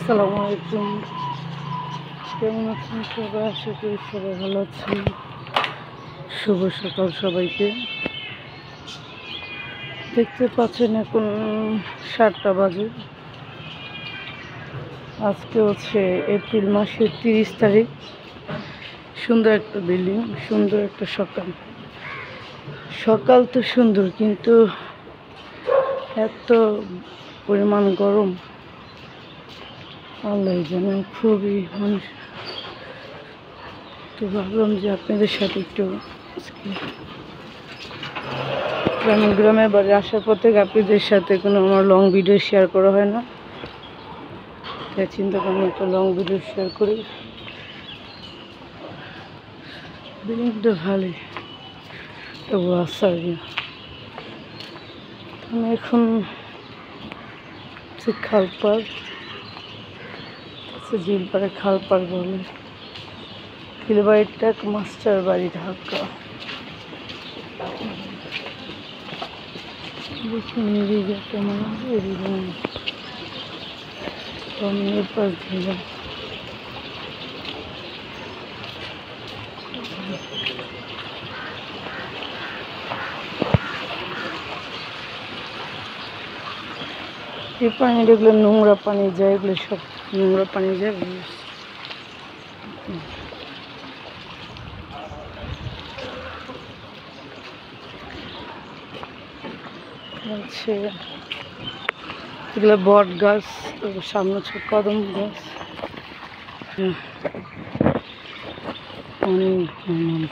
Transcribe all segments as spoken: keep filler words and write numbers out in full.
আসসালামু আলাইকুম। কেমন আছেন সবাই? আশা করি সবাই ভালো আছেন। শুভ সকাল সবাইকে। দেখতে পাচ্ছেন এখন সাতটা বাজে। আজকে হচ্ছে এপ্রিল মাসের তিরিশ তারিখ। সুন্দর একটা বিল্ডিং, সুন্দর একটা সকাল। সকাল তো সুন্দর, কিন্তু এত পরিমাণ গরম আল্লাহ জানে, খুবই মানুষ। তো ভাবলাম যে আপনাদের সাথে একটু গ্রামে গ্রামে বাড়ি আসার পর থেকে আপনাদের সাথে কোনো আমার লং ভিডিও শেয়ার করা হয় না, তাই চিন্তা করলাম একটা লং ভিডিও শেয়ার করি। বিল্ডিংটা ভালোই, তবু আসার আমি এখন খালপাড় ঝিলপাড়ে খালপাড় বলে খিলবাড়িটা মাস্টার বাড়ি ঢাকা। দেখুন এদিকে কেমন এদিকে সামনের পাশ দিয়ে এই পানি, এগুলো নোংরা পানি যায়, এগুলো সব নোংরা পানি যায়। হচ্ছে এগুলো বট গাছ, সামনে হচ্ছে কদম গাছ। অনেক মানুষ,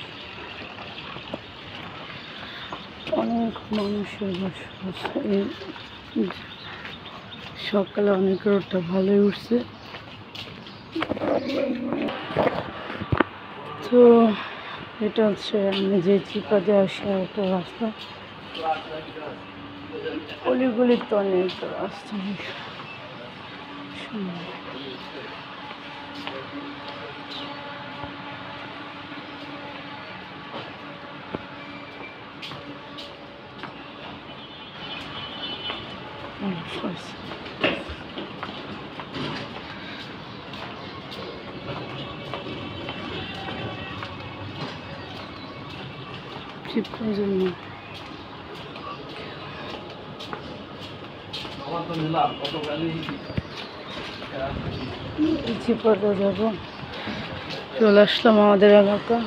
অনেক মানুষের বসবাস। সকালে অনেক রোদটা ভালোই উঠছে। তো এটা হচ্ছে আমি যে চিপাতে আসা একটা রাস্তা, অলিগলির তো অনেক রাস্তা। জন্য চিপাতে যাব, চলে আসলাম আমাদের এলাকা।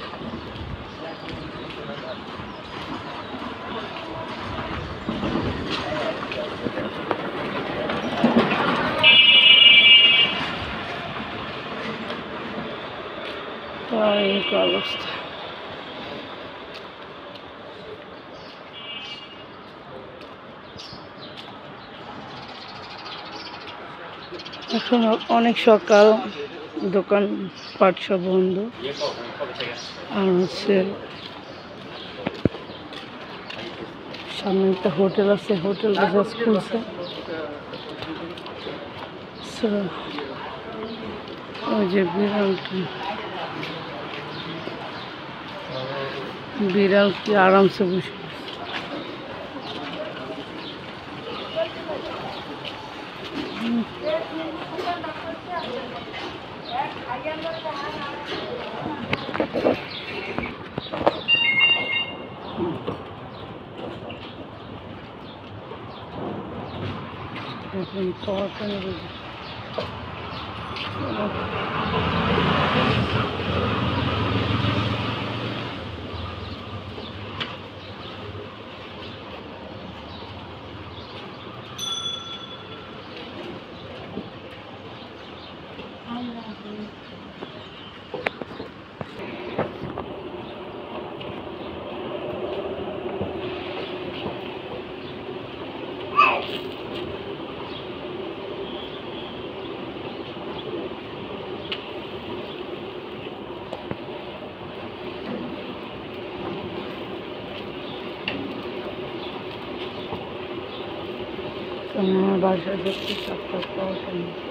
তাই অবস্থা। এখন অনেক সকাল, দোকান পাট সব বন্ধ। আর হচ্ছে সামনে একটা হোটেল আছে, হোটেল জাস্ট খুলছে। ওই যে বিড়ালটা, বিড়াল কি আরামসে বসে। এখন খাওয়াটা নেবে। আমার বাসা যাচ্ছে সাতটা পাওয়া